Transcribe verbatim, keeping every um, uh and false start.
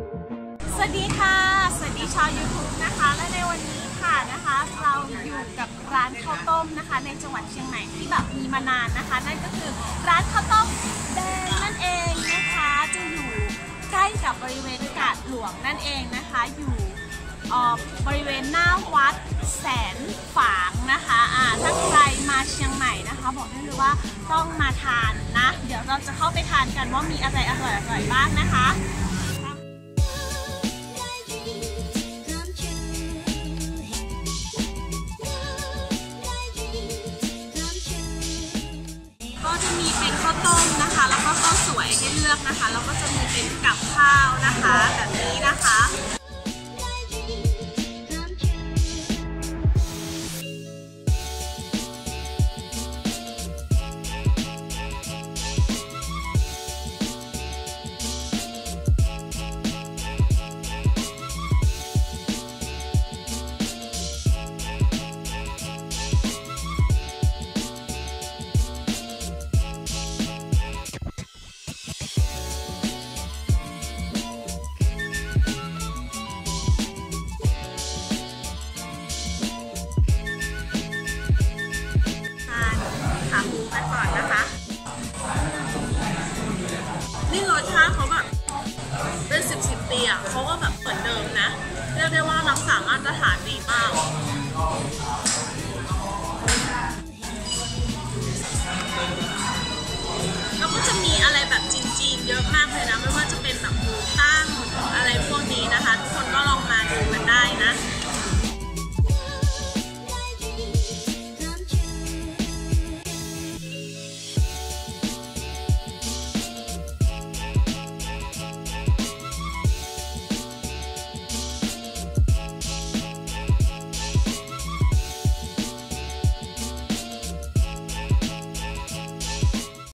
สวัสดีค่ะสวัสดีชาว ยูทูบ นะคะและในวันนี้ค่ะนะคะเราอยู่กับร้านข้าวต้มนะคะในจังหวัดเชียงใหม่ที่แบบมีมานานนะคะนั่นก็คือร้านข้าวต้มแดงนั่นเองนะคะจะอยู่ใกล้กับบริเวณกาดหลวงนั่นเองนะคะอยู่บริเวณหน้าวัดแสนฝางนะคะอ่าถ้าใครมาเชียงใหม่นะคะบอกได้เลยว่าต้องมาทานนะเดี๋ยวเราจะเข้าไปทานกันว่ามีอะไรอร่อยๆบ้างนะคะก็จะมีเป็นข้าวต้มนะคะแล้วก็ข้าวสวยให้เลือกนะคะแล้วก็จะมีเป็นกับข้าวนะคะแบบนี้นะคะนี่รสชาติเขาแบบเป็นสิบสิบปีอ่ะเขาก็แบบเหมือนเดิมนะเรียกได้ว่ารักษามาตรฐานดีมากแล้วก็จะมีอะไรแบบจีนๆเยอะมากเลยนะไม่